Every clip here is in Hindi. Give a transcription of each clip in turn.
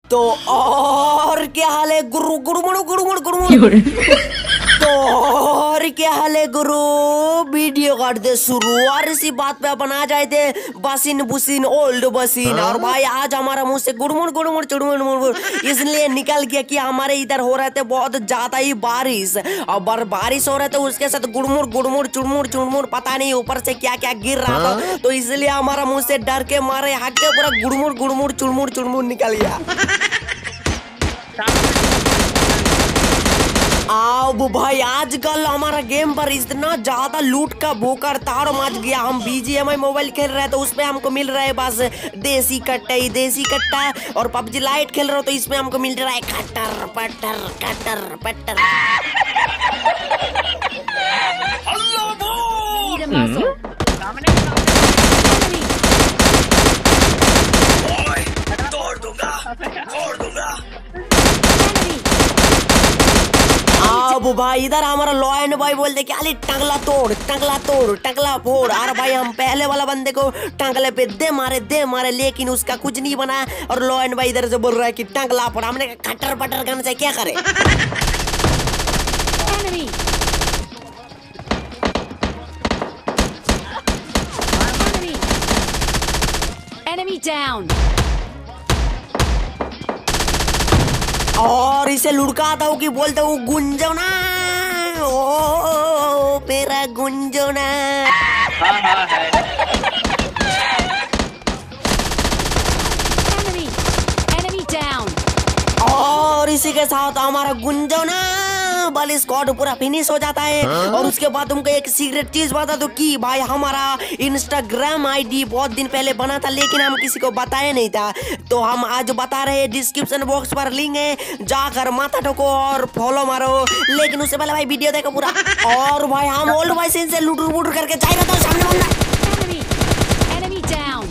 तो और क्या हाल है गुरु गुरु गुरु गुरु गुरु गुरु तो और क्या हाल है गुरु। वीडियो काट दे शुरू और इसी बात पे अपन आ जाए थे बसीन बुसीन ओल्ड बसीन। और भाई आज हमारा मुंह से गुड़मुड़ गुड़मुड़ चुड़मुड़ इसलिए निकल गया कि हमारे इधर हो रहे थे बहुत ज्यादा ही बारिश और बारिश हो रहे थे उसके साथ गुड़मुड़ गुड़मुड़ चुड़मुड़ चुड़मुड़ पता नहीं ऊपर से क्या क्या गिर रहा था। तो इसलिए हमारा मुंह से डर के मारे हक के पूरा गुड़मुड़ गुड़मुड़ चुड़मुड़ चुड़मुड़ निकल गया। अब भाई आजकल हमारा गेम पर इतना ज्यादा लूट का भूकर तार मच गया। हम BGMI मोबाइल खेल रहे हैं तो उसमें हमको मिल रहा है बस देसी कट्टा और PUBG लाइट खेल रहे हो तो इसमें हमको मिल रहा है कटर पटर कटर पटर। अब भाई इधर हमारा लॉयन भाई बोलते क्या टंगला तोड़ टंगला फोड़। अरे भाई हम पहले वाला बंदे को टंगले पे दे मारे लेकिन उसका कुछ नहीं बना और लॉयन भाई इधर से बोल रहा है कि टंगला फोड़। हमने कटर पटर गन से क्या करे। Enemy down. और इसे लुढ़काता हूँ कि बोलता हूँ गुंजना ओ मेरा गुंजना। Enemy down. और इसी के साथ हमारा गुंजना बल स्क्वाड पूरा फिनिश हो जाता है। और उसके बाद तुमको एक सीक्रेट चीज बता दो कि भाई हमारा इंस्टाग्राम ID बहुत दिन पहले बना था लेकिन हम किसी को बताया नहीं था। तो हम आज बता रहे हैं डिस्क्रिप्शन बॉक्स पर लिंक है जाकर माथा ठोको और फॉलो मारो। लेकिन उससे पहले भाई वीडियो देखो पूरा। और भाई हम ओल्ड भाई से लुटुर पुटुर करके जा रहे थे सामने बंदा। Enemy down.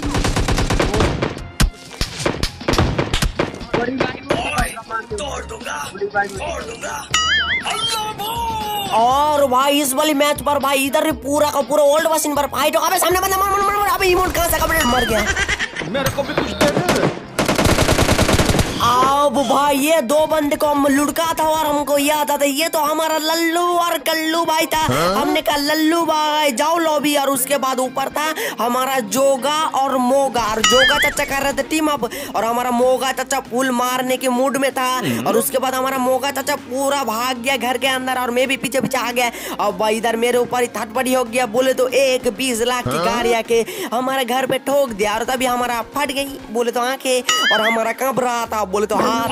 और भाई इस वाली मैच पर भाई इधर पूरा का पूरा ओल्ड मशीन पर फाइट हो। अबे सामने बंदा मर अबे इमोट कहां से कब मर गया। मेरे को भी कुछ दे दे। अब भाई ये दो बंदे को हम लुढ़का था और हमको याद आता ये तो हमारा लल्लू और कल्लू भाई था। हमने कहा लल्लू भाई जाओ लॉबी। और उसके बाद ऊपर था हमारा जोगा और मोगा। और जोगा चाचा कर रहे थे टीम अप और हमारा मोगा चाचा फुल मारने के मूड में था। और उसके बाद हमारा मोगा चाचा पूरा भाग गया घर के अंदर और मैं भी पीछे पीछे आ गया। अब भाई इधर मेरे ऊपर ही थटपटी हो गया बोले तो 20 लाख की गाड़ी आके हमारे घर पे ठोक दिया। और तभी हमारा फट गई बोले तो आंखें और हमारा कांप रहा था बोले तो हाथ।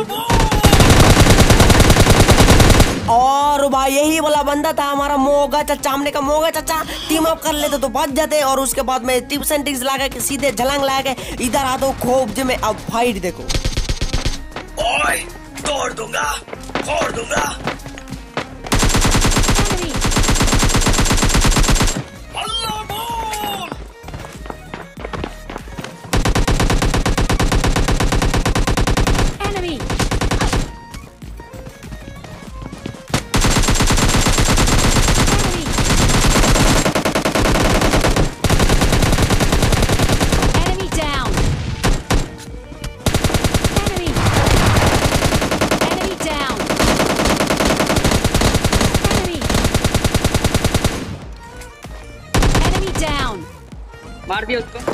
और भाई यही वाला बंदा था हमारा मोगा चाचा। हमने कहा मोगा चाचा टीम अप कर लेते तो बच जाते। और उसके बाद में टिप्स एंड ट्रिक्स लगा के सीधे झलंग लगा के इधर आता हूँ खोप में। अब फाइट देखो ओए तोड़ दूंगा फोड़ दूंगा। मार दिया उसको।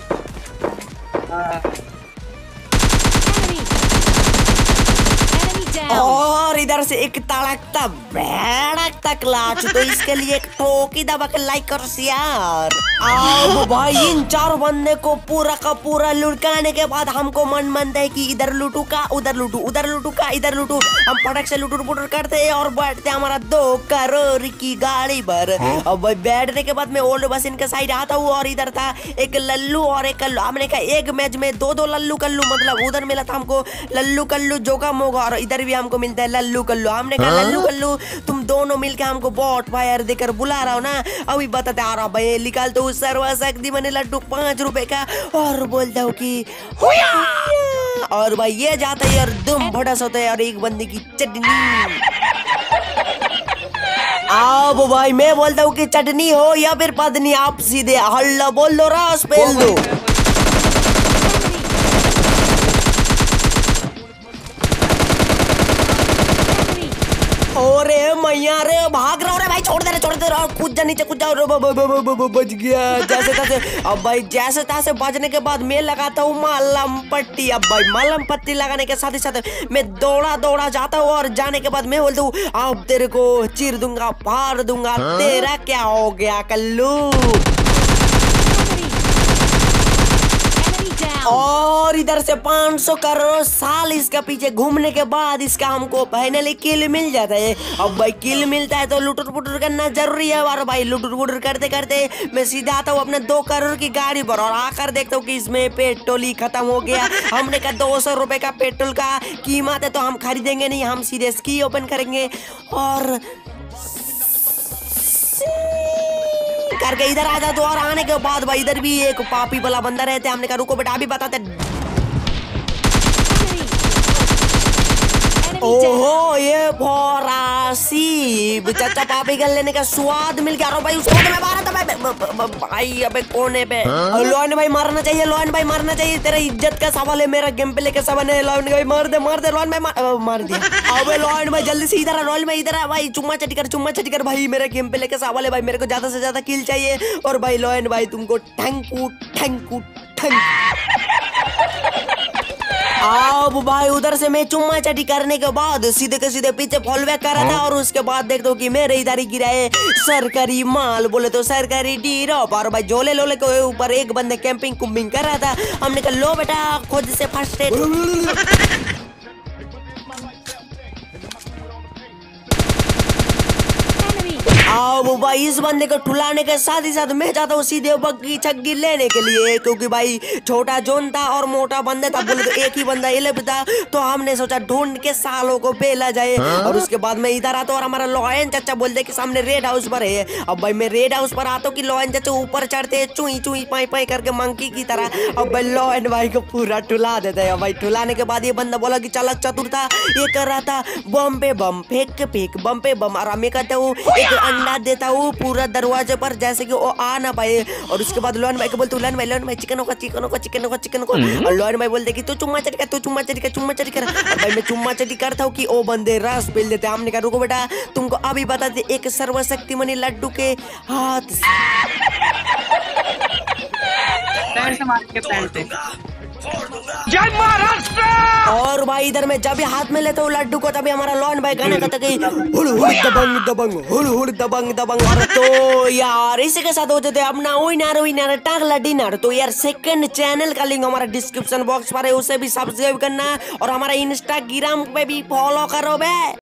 और इधर से एक तड़कता भड़कता क्लाच तो इसके लिए एक ठोकी दबा के लाइक और शेयर। अब भाई इन चार बंदे को पूरा का पूरा लुढ़काने के बाद हमको मन है कि इधर लूटू का उधर लूटू उधर लूटू का इधर लूटू। हम फटक से लुटुर पुटुर करते हैं और बैठते हमारा 2 करोड़ की गाड़ी पर। अब भाई बैठने के बाद मैं ओल्ड बस इनके साइड आता हूँ और इधर था एक लल्लू और एक कल्लू। हमने कहा एक मैच में 2 लल्लू कल्लू मतलब उधर मिला था हमको लल्लू कल्लू जोगा मोगा और इधर भी हमको मिलता है लल्लू कल्लू। हमने कहा लल्लू कल्लू तुम दोनों मिलके हमको बॉट फायर देकर बुला रहा हो ना। अभी बताते आ रहा भाई निकाल तो सर्वशक्ति मैंने लड्डू 5 रुपए का और बोलता हूँ कि और भाई ये जाता है और दुम भड़स होता है और एक बंदे की चटनी। अब भाई मैं बोलता हूँ कि चटनी हो या फिर पत्नी आप सीधे हल्ला बोल दो रस पेल दो। भाई यार भाग रहा हूँ रे भाई, छोड़ दे रे कूद जा नीचे, कूद जाओ रे, बच गया जैसे तैसे। अब भाई जैसे तैसे बजने के बाद मैं लगाता हूँ मलहम पट्टी। अब भाई मलहम पट्टी लगाने के साथ ही साथ मैं दौड़ा जाता हूँ और जाने के बाद मैं बोलता हूँ अब तेरे को चीर दूंगा, फाड़ दूंगा, तेरा क्या हो गया कल्लू। और इधर से 500 करोड़ साल इसका पीछे घूमने के बाद इसका हमको फाइनली किल मिल जाता है। अब भाई किल मिलता है तो लुटर पुटर करना जरूरी है। और भाई लुटर पुटर करते करते मैं सीधा आता हूँ अपने 2 करोड़ की गाड़ी पर और आकर देखता हूँ कि इसमें पेट्रोल ही खत्म हो गया। हमने कहा 200 रुपए का पेट्रोल का कीमत है तो हम खरीदेंगे नहीं, हम सीधे स्की ओपन करेंगे और करके इधर आ जा। तो और आने के बाद भाई इधर भी एक पापी वाला बंदा रहते, हमने कहा रुको बेटा अभी बताते। ओहो ये फोरासी चाचा पापी कर लेने का स्वाद मिल गया। भाई उसको तो मैं मारा था भाई, अबे कोने पे लोन भाई मारना चाहिए, लोन भाई मारना चाहिए, तेरा इज्जत का सवाल है, मेरा गेम प्ले का सवाल है। लोन भाई मार दे लोन भाई मार दिया। अबे लोन भाई जल्दी से इधर आ, लोन भाई इधर आ भाई, चुम्मा चटी कर भाई, मेरा गेम प्ले का सवाल है भाई, मेरे को ज्यादा से ज्यादा किल चाहिए। और भाई लोन भाई तुमको थैंकू। अब भाई उधर से मैं चुम्मा चटी करने के बाद सीधे के सीधे पीछे फॉल बैक कर रहा था और उसके बाद देखता हूँ कि मेरे इधर ही गिरा है सरकारी माल, बोले तो सरकारी डीरोप। और भाई झोले लोले के ऊपर एक बंदे कैंपिंग कुम्बिंग कर रहा था, हमने कहा लो बेटा खुद से फर्स्ट एड। अब भाई इस बंदे को ठुलाने के साथ ही साथ मैं जाता हूँ सीधे बग्गी छग्गी लेने के लिए, क्योंकि भाई छोटा जोन था और मोटा बंदा था, बोले तो एक ही बंदा एलेप था, तो हमने सोचा ढूंढ के सालों को बेला जाए। और उसके बाद मैं इधर आता और हमारा लोयन चाचा बोलते कि सामने रेड हाउस पर है। अब भाई मैं रेड हाउस पर आता हूँ कि लोयन चाचा ऊपर चढ़ते चुई चुई पाई पाई करके मंकी की तरह। अब भाई लोयन भाई को पूरा ठुला देते हैं। भाई ठुलाने के बाद ये बंदा बोला कि चालक चतुर था, ये कर रहा था बम पे बम, फेंक के फेंक, बम पे बम। और मैं कहता हूँ एक अंडा देता हूँ पूरा दरवाजे पर जैसे कि वो आ ना पाए। और उसके बाद लोन भाई को बोलते लोन भाई चिकन को। और लोन भाई बोलते कि तू चुम्मा चटी कर। और भाई मैं चुम्मा चटी करता हूँ कि वो बंदे रस पील देते। हमने कहा रुको बेटा तुमको अभी बता दे एक सर्वशक्तिमनी लड्डू के हाथ से मार के पैर पे। जय महाराष्ट्र। और भाई इधर मैं जब भी हाथ में लेता हूँ लड्डू को तभी हमारा लोन भाई गाना कहता कि हुड़ हुड़ दबंग। और तो यार इसी के साथ हो जाते अपना विनर टांगला डिनर। तो यार सेकंड चैनल का लिंक हमारा डिस्क्रिप्शन बॉक्स पर है, उसे भी सब्सक्राइब करना और हमारा इंस्टाग्राम पे भी फॉलो करो बे।